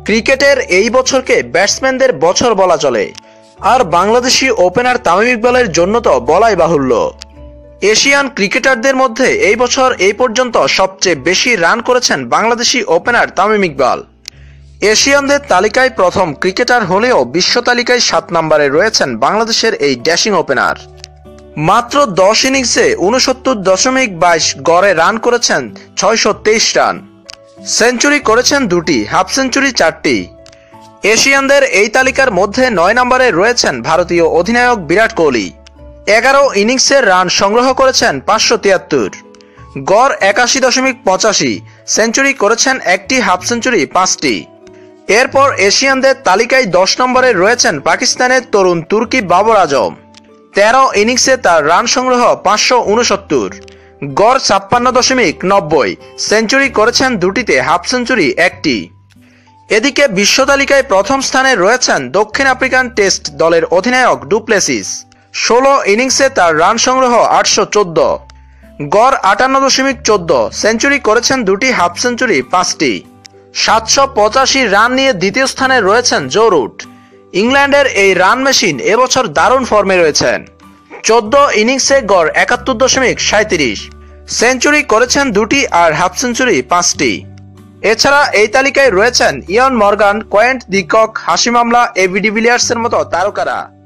ক্রিকেটের এই বছরকে ব্যাটসম্যানদের বছর বলা চলে, আর বাংলাদেশি ওপেনার তামিম ইকবালের জন্য তো বলাই বাহুল্য। এশিয়ান ক্রিকেটারদের মধ্যে এই বছর এই পর্যন্ত সবচেয়ে বেশি রান করেছেন বাংলাদেশি ওপেনার তামিম ইকবাল। এশিয়ানদের তালিকায় প্রথম ক্রিকেটার হলেও বিশ্ব তালিকায় 7 নম্বরে রয়েছেন বাংলাদেশের এই ড্যাশিং ওপেনার। মাত্র 10 ইনিংসে 69.22 গড়ে রান করেছেন 623 রান। সেঞ্চুরি করেছেন 2টি, হাফ সেঞ্চুরি 4টি। এশিয়ানদের এই তালিকার মধ্যে 9 নম্বরে রয়েছেন ভারতীয় অধিনায়ক বিরাট কোহলি। 11 ইনিংসের রান সংগ্রহ করেছেন 573, গড় 81.85, সেঞ্চুরি করেছেন 1টি, হাফ সেঞ্চুরি 5টি। এরপর এশিয়ানদের তালিকায় 10 নম্বরে রয়েছেন পাকিস্তানের তরুণ তুর্কি বাবর আজম। 13 ইনিংসে তার রান সংগ্রহ 569, গড় 56.90, সেঞ্চুরি করেছেন 2টিতে, হাফ সেঞ্চুরি 1টি। এদিকে বিশ্ব তালিকায় প্রথম স্থানে রয়েছেন দক্ষিণ আফ্রিকান টেস্ট দলের অধিনায়ক ডু প্লেসিস। 16 ইনিংসে তার রান সংগ্রহ 814, গড় 58.14, সেঞ্চুরি করেছেন 2টি, হাফ সেঞ্চুরি 5টি। 785 রান নিয়ে দ্বিতীয় স্থানে রয়েছেন জো রুট। ইংল্যান্ডের এই রান মেশিন এবছর দারুণ ফর্মে রয়েছেন। 14 ইনিংসে গড় 71.37, সেঞ্চুরি করেছেন 2টি আর হাফ সেঞ্চুরি 5টি। এছাড়া এই তালিকায় রয়েছেন Eoin Morgan, Quinton de Kock, Hashim Amla, AB ডিভিলিয়ার্সের মতো তারকারা।